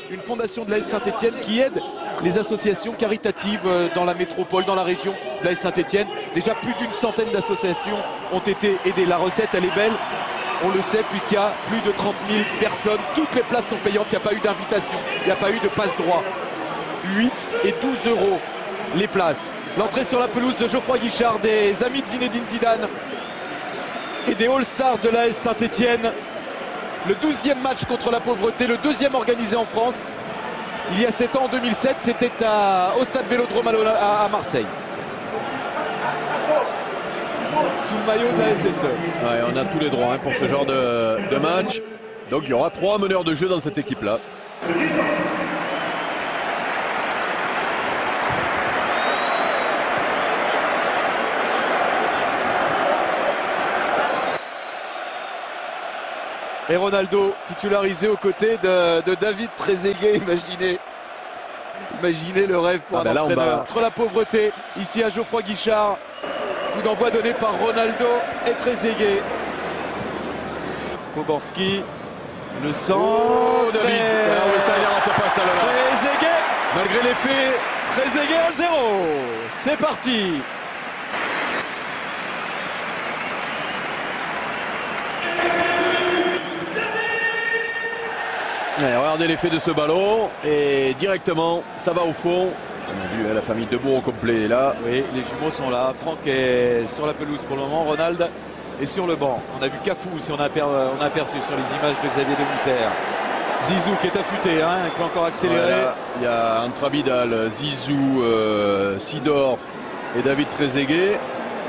une fondation de l'AS Saint-Etienne qui aide les associations caritatives dans la métropole, dans la région de l'AS Saint-Etienne. Déjà plus d'une centaine d'associations ont été aidées. La recette, elle est belle, on le sait, puisqu'il y a plus de 30 000 personnes. Toutes les places sont payantes, il n'y a pas eu d'invitation, il n'y a pas eu de passe-droit. 8 et 12 euros les places. L'entrée sur la pelouse de Geoffroy Guichard, des amis de Zinedine Zidane et des All-Stars de l'AS Saint-Etienne. Le 12e match contre la pauvreté, le 2e organisé en France. Il y a 7 ans, en 2007, c'était au stade Vélodrome à Marseille. Sous le maillot de la SSE. Ouais, on a tous les droits pour ce genre de match. Donc il y aura 3 meneurs de jeu dans cette équipe-là. Et Ronaldo titularisé aux côtés de David Trezeguet. Imaginez le rêve pour un entraîneur. Entre la pauvreté, ici à Geoffroy Guichard. Coup d'envoi donné par Ronaldo et Trezeguet. Poborski, le centre. Oh, David. Ah oui, ça, il rate pas ça là. Trezeguet. Malgré les faits. Trezeguet à 0. C'est parti. Ouais, regardez l'effet de ce ballon et directement ça va au fond. On a vu la famille Debourg au complet là. Oui, les jumeaux sont là. Franck est sur la pelouse pour le moment. Ronald est sur le banc. On a vu Cafou si on a aperçu sur les images de Xavier Demuter. Zizou qui est affûté, hein, qui peut encore accélérer. Voilà. Il y a entre Abidal, Zizou, Sidorf et David Trezeguet.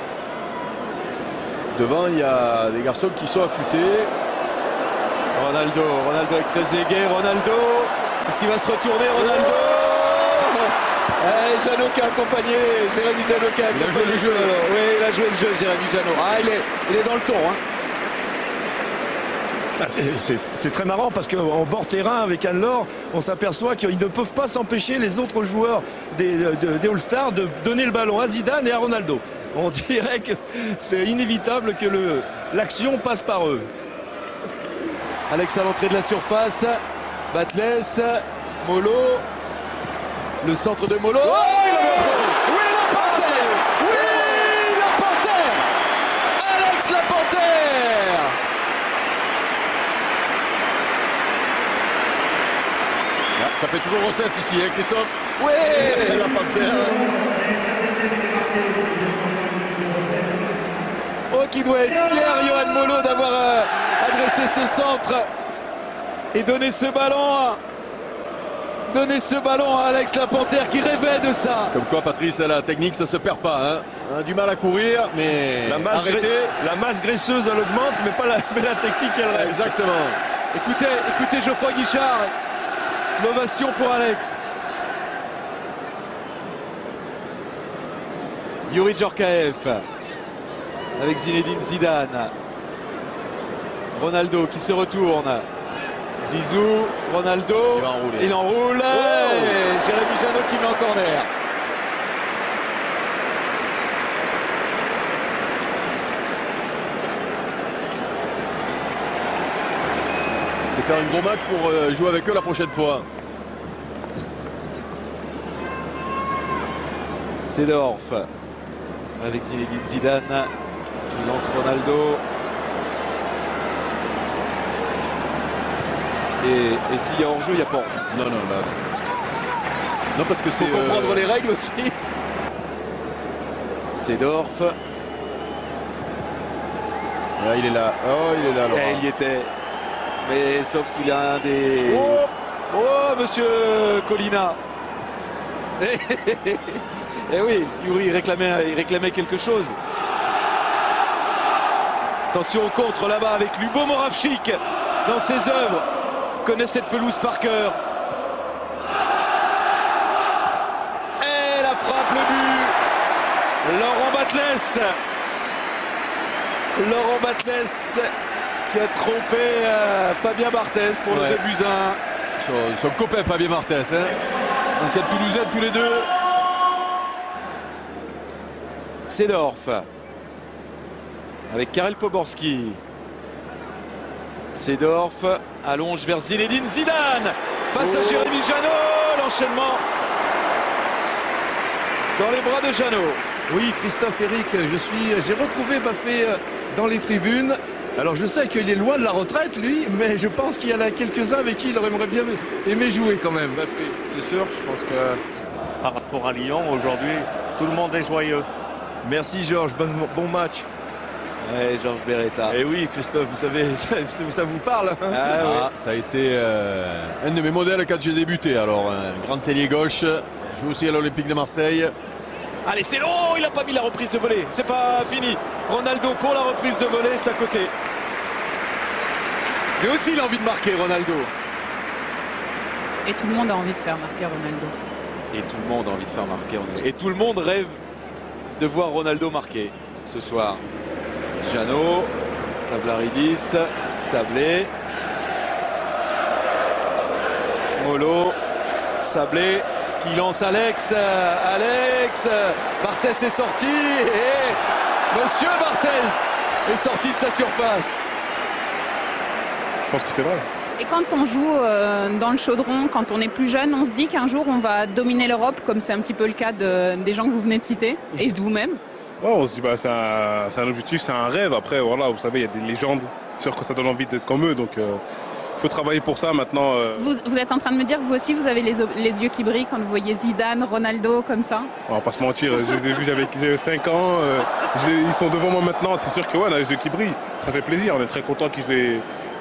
Devant il y a des garçons qui sont affûtés. Ronaldo avec Trezeguet, Ronaldo, est-ce qu'il va se retourner, Ronaldo? Jeannot qui a accompagné, Jérémy Jeannot qui a accompagné. Il a joué le jeu. Oui, il a joué le jeu, Jérémy Jeannot. Ah, il est dans le ton. Hein. Ah, c'est très marrant parce qu'en bord terrain avec Anne-Laure, on s'aperçoit qu'ils ne peuvent pas s'empêcher les autres joueurs des All-Stars de donner le ballon à Zidane et à Ronaldo. On dirait que c'est inévitable que l'action passe par eux. Alex à l'entrée de la surface, Batles, Molo, le centre de Molo. Oh, il a oui, la panthère. Oui, la panthère. Alex la panthère. Ça fait toujours recette ici, hein, Christophe? Oui, la panthère. Oh, qui doit être fier, Yoann Molo, d'avoir adressé ce centre et donné ce ballon à Alex la panthère qui rêvait de ça. Comme quoi, Patrice, la technique, ça se perd pas. Hein. On a du mal à courir, mais la masse graisseuse, elle augmente, mais la technique, elle reste. Exactement. Écoutez Geoffroy Guichard. L'ovation pour Alex. Youri Djorkaeff avec Zinedine Zidane. Ronaldo qui se retourne. Zizou, Ronaldo, il enroule. Et Jérémy Jeannot qui met en corner. Et faire un gros match pour jouer avec eux la prochaine fois. Seedorf avec Zinedine Zidane qui lance Ronaldo. Et s'il y a hors-jeu, il n'y a pas hors-jeu. Non, parce que c'est... Il faut comprendre les règles aussi. Seedorf. Ah, il est là. Oh, il est là. Et il y était. Mais sauf qu'il a un des... Oh, monsieur Colina. Eh oui, Youri il réclamait quelque chose. Attention au contre là-bas avec Lubo Moravchik dans ses œuvres. Il connaît cette pelouse par cœur. Et la frappe, le but. Laurent Batles qui a trompé Fabien Barthez pour le 2-1. Son copain Fabien Barthez, hein. Ancien Toulousain tous les deux. Seedorf avec Karel Poborski. Seedorf allonge vers Zinedine Zidane face à Jérémy Janot. L'enchaînement dans les bras de Janot. Oui, Christophe, Eric, j'ai retrouvé Baffé dans les tribunes. Alors je sais qu'il est loin de la retraite, lui, mais je pense qu'il y en a quelques-uns avec qui il aimerait bien aimer jouer quand même, Baffé. C'est sûr, je pense que par rapport à Lyon, aujourd'hui, tout le monde est joyeux. Merci Georges, bon match. Ouais, Georges Beretta. Et oui, Christophe, vous savez, ça vous parle. Hein. Ça a été un de mes modèles quand j'ai débuté. Alors, un grand ailier gauche, joue aussi à l'Olympique de Marseille. Allez, c'est long, il n'a pas mis la reprise de volée. C'est pas fini. Ronaldo pour la reprise de volée, c'est à côté. Lui aussi, il a envie de marquer, Ronaldo. Et tout le monde a envie de faire marquer Ronaldo. Et tout le monde a envie de faire marquer Ronaldo. Et tout le monde rêve de voir Ronaldo marquer ce soir. Janot, Tavlaridis, Sablé, Molo, Sablé qui lance Alex. Alex, Barthès est sorti et Monsieur Barthès est sorti de sa surface. Je pense que c'est vrai. Et quand on joue dans le chaudron, quand on est plus jeune, on se dit qu'un jour on va dominer l'Europe, comme c'est un petit peu le cas des gens que vous venez de citer et de vous-même. Ouais, on se dit c'est un objectif, c'est un rêve. Après, voilà, vous savez, il y a des légendes. C'est sûr que ça donne envie d'être comme eux, donc il faut travailler pour ça maintenant. Vous êtes en train de me dire que vous aussi, vous avez les yeux qui brillent quand vous voyez Zidane, Ronaldo comme ça? On va pas se mentir, je les ai vus, j'avais 5 ans, ils sont devant moi maintenant, c'est sûr que ouais, on a les yeux qui brillent. Ça fait plaisir, on est très content qu'ils aient...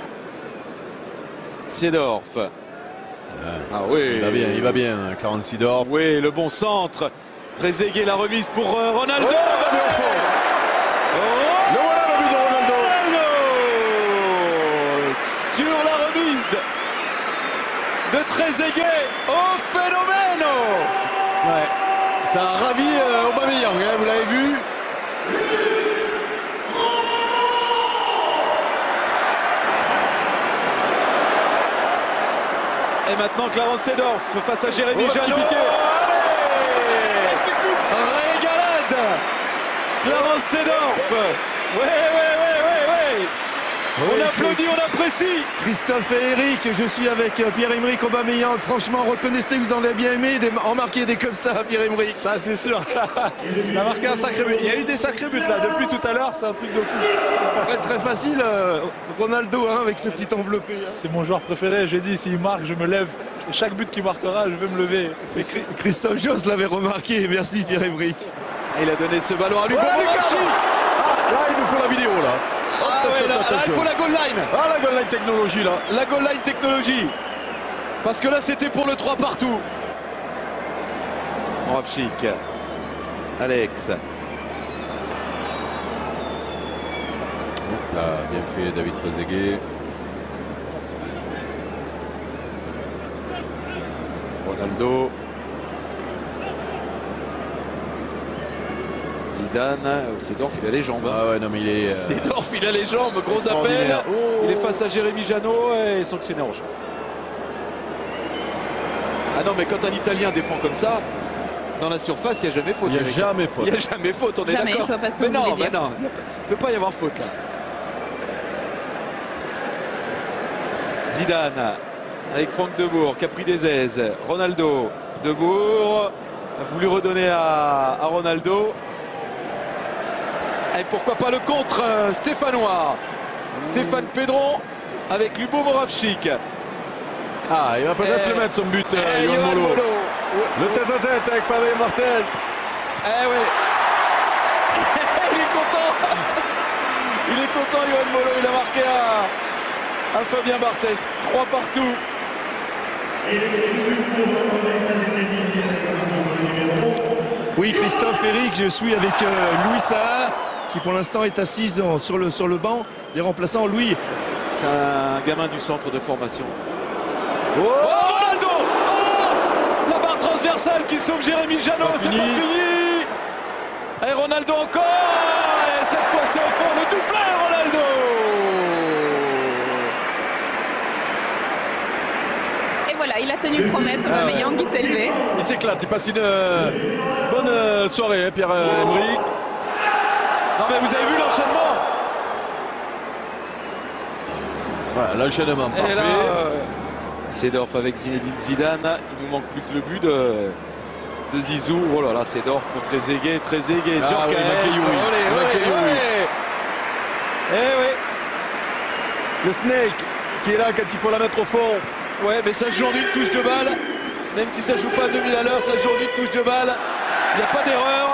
Seedorf. Ah oui. Il va bien, Clarence Seedorf. Oui, le bon centre. Très aigué la remise pour Ronaldo. Le voilà le but de Ronaldo. Sur la remise de Trezeguet. Oh phénomène. Ouais. Ça a ravi Aubameyang, hein, vous l'avez vu. Et maintenant Clarence Seedorf face à Jérémy Janot. Régalade. Clarence Seedorf. Ouais. On applaudit, on apprécie. Christophe et Eric, je suis avec Pierre-Emerick Aubameyang. Franchement, reconnaissez que vous en avez bien aimé en marquer des comme ça, Pierre-Emerick. Ça, c'est sûr. Il a marqué un sacré but. Il y a eu des sacrés buts là depuis tout à l'heure. C'est un truc de fou. Très facile, Ronaldo, hein, avec ce petit enveloppé. C'est mon joueur préféré. J'ai dit, s'il marque, je me lève. Et chaque but qu'il marquera, je vais me lever. Christophe Josse l'avait remarqué. Merci, Pierre-Emerick. Il a donné ce ballon à lui. Là, il nous faut la vidéo là. Là, il faut la goal line. La goal line technologie là. La goal line technologie. Parce que là, c'était pour le 3 partout. Moravchik. Alex. Là, bien fait David Trezeguet. Ronaldo. Zidane, Seedorf, il a les jambes. Ah ouais, non mais il est... Seedorf, il a les jambes, gros appel. Il est face à Jérémy Janot et sanctionné en jeu. Ah non, mais quand un Italien défend comme ça, dans la surface, il n'y a jamais faute. Il n'y a jamais faute. Il n'y a jamais faute, on est Jamais, d'accord. je vois pas ce que Mais vous non, voulez dire. il ne peut pas y avoir faute là. Zidane, avec Franck Debourg, qui a pris des aises. Ronaldo, Debourg, a voulu redonner à Ronaldo. Et pourquoi pas le contre stéphanois. Stéphane Pedron avec Lubo Moravchik. Ah, il va peut-être le mettre son but, Yohan Molo. Le tête-à-tête avec Fabien Barthez. Eh oui. Il est content. Il est content, Yohan Molo. Il a marqué à Fabien Barthez. 3 partout. Oui, Christophe, Eric, je suis avec Louis Saha, qui pour l'instant est assise sur le banc des remplaçants. Louis. C'est un gamin du centre de formation. Oh, Ronaldo. Oh, la barre transversale qui sauve Jérémy Janot. C'est pas fini. Et Ronaldo encore. Et cette fois, c'est au fond. Le doublé, Ronaldo. Et voilà, il a tenu promesse, Aubameyang qui s'est levé. Il s'éclate, il passe une bonne soirée, hein, Pierre-Emerick. Non mais vous avez vu l'enchaînement. Voilà, l'enchaînement parfait. Et là, Seedorf avec Zinedine Zidane. Il nous manque plus que le but de Zizou. Oh là là, Seedorf pour Trezeguet. Djorkaeff. Eh oui. Le Snake qui est là quand il faut la mettre au fond. Ouais, mais ça joue en une touche de balle. Même si ça joue pas à 2000 à l'heure, ça joue en une touche de balle. Il n'y a pas d'erreur.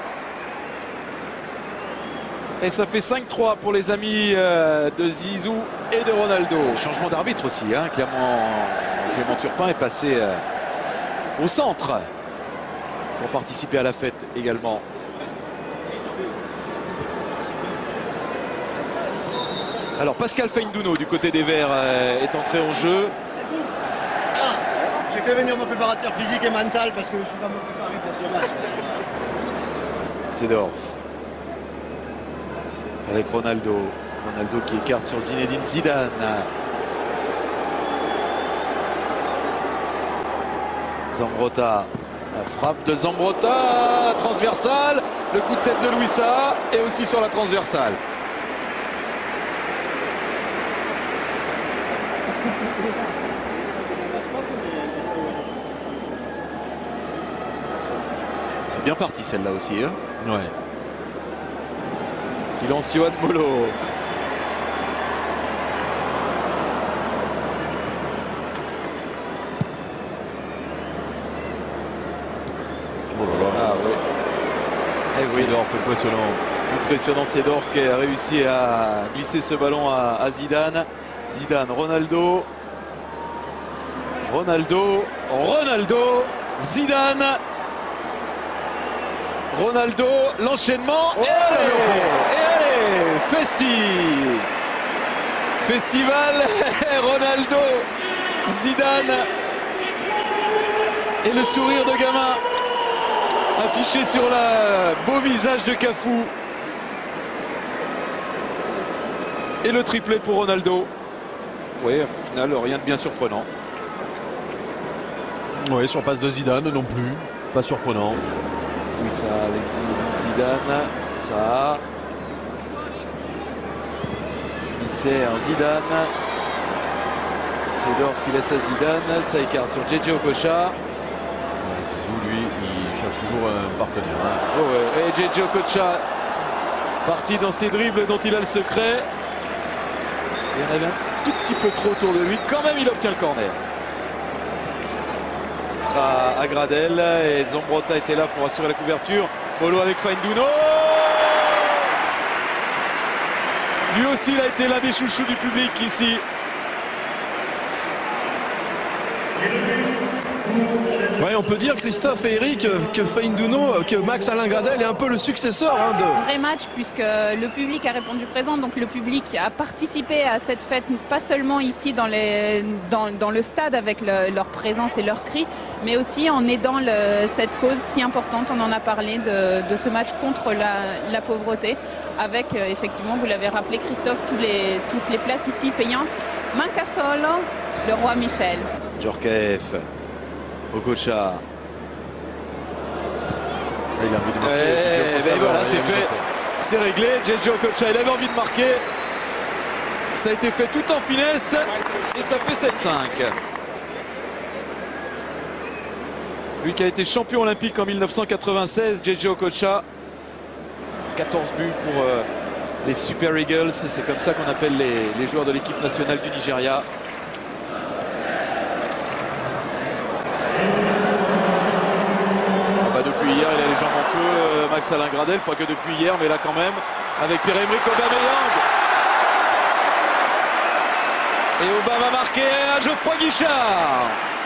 Et ça fait 5-3 pour les amis de Zizou et de Ronaldo. Changement d'arbitre aussi, hein. Clément Turpin est passé au centre pour participer à la fête également. Alors Pascal Feindouno du côté des Verts est entré en jeu. J'ai fait venir mon préparateur physique et mental parce que je ne suis pas me préparer pour ce match. Seedorf avec Ronaldo. Ronaldo qui écarte sur Zinedine Zidane. Zambrotta. La frappe de Zambrotta. Transversale. Le coup de tête de Louis Saha. Et aussi sur la transversale. C'est bien parti celle-là aussi. Hein, ouais. Qui lance Yohan Molo. Oh là là. Ah oui. Eh oui. Seedorf impressionnant. Impressionnant Seedorf qui a réussi à glisser ce ballon à Zidane. Zidane, Ronaldo, Zidane, Ronaldo, l'enchaînement. Oh, et allez, Festival, Ronaldo, Zidane. Et le sourire de gamin affiché sur le beau visage de Cafou. Et le triplé pour Ronaldo. Oui, au final, rien de bien surprenant. Oui, sur passe de Zidane non plus. Pas surprenant. Oui, ça avec Zinedine Zidane. Ça. Smisser, Zidane. Seedorf qui laisse à Zidane. Ça écarte sur JJ Okocha. Zizou, lui, il cherche toujours un partenaire. Hein. Oh ouais. Et JJ Okocha parti dans ses dribbles dont il a le secret. Il y en avait un tout petit peu trop autour de lui. Quand même, il obtient le corner. À Gradel et Zambrotta était là pour assurer la couverture. Molo avec Feindouno. Lui aussi, il a été l'un des chouchous du public ici. Ouais, on peut dire, Christophe et Eric, que Feindouno, que Max Alain Gradel est un peu le successeur de... Vrai match puisque le public a répondu présent, donc le public a participé à cette fête, pas seulement ici dans le stade avec leur présence et leurs cris, mais aussi en aidant cette cause si importante. On en a parlé de ce match contre la pauvreté avec, effectivement, vous l'avez rappelé Christophe, toutes les places ici payantes. Manca solo le roi Michel. Djorkaeff. Okocha. Il a envie de marquer. Ben voilà, c'est fait. C'est réglé. JJ Okocha, il avait envie de marquer. Ça a été fait tout en finesse. Et ça fait 7-5. Lui qui a été champion olympique en 1996, JJ Okocha. 14 buts pour les Super Eagles. C'est comme ça qu'on appelle les joueurs de l'équipe nationale du Nigeria. Depuis hier, il a les jambes en feu, Max Alain Gradel, pas que depuis hier, mais là quand même, avec Pierre-Emerick Aubameyang. Et Aubameyang marqué à Geoffroy Guichard.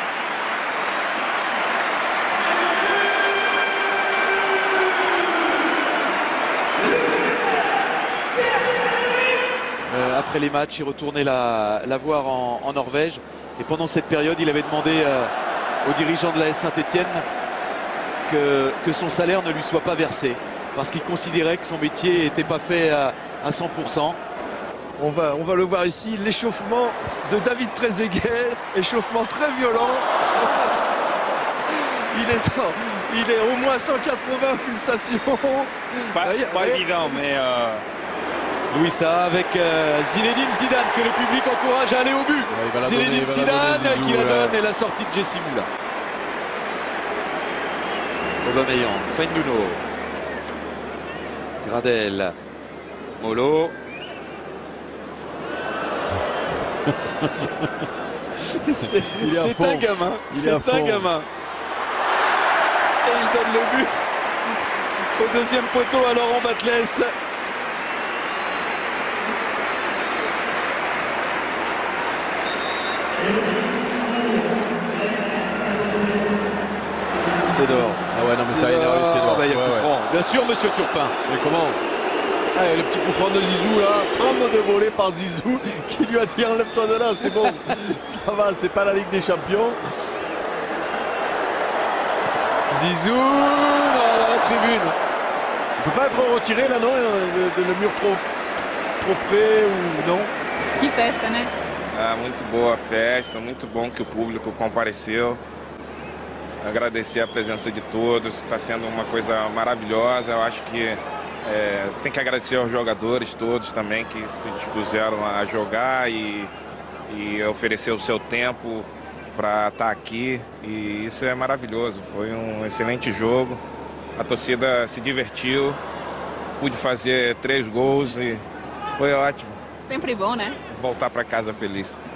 Après les matchs, il retournait la voir en Norvège. Et pendant cette période, il avait demandé aux dirigeants de l'AS Saint-Étienne que son salaire ne lui soit pas versé parce qu'il considérait que son métier n'était pas fait à 100%. On va le voir ici, l'échauffement de David Trezeguet, échauffement très violent. Il est au moins 180 pulsations. Pas évident, mais Louisa avec Zinedine Zidane que le public encourage à aller au but. Ouais, Zinedine Zidane qui la donne et la sortie de Jesse Moula. Aubameyang, Fenduno, Gradel, Molo. C'est un gamin, c'est un gamin. Et il donne le but au deuxième poteau à Laurent Batles. C'est d'or. Ah ouais, non, mais ça a énervé, c'est d'or. Il y a coup franc. Bien sûr, monsieur Turpin. Mais comment? Allez, le petit coup franc de Zizou là, prendre de volée par Zizou qui lui a dit enlève-toi de là, c'est bon. Ça va, c'est pas la Ligue des Champions. Zizou dans la tribune. Il peut pas être retiré là, non? Le mur trop près ou non? Que festa, né? Ah, muito boa a festa, muito bom que o público compareceu. Agradecer a presença de todos, está sendo uma coisa maravilhosa. Eu acho que tem que agradecer aos jogadores todos também que se dispuseram a jogar e oferecer o seu tempo para estar aqui. E isso é maravilhoso, foi um excelente jogo. A torcida se divertiu, pude fazer 3 gols e foi ótimo. Sempre bom, né? Voltar para casa feliz.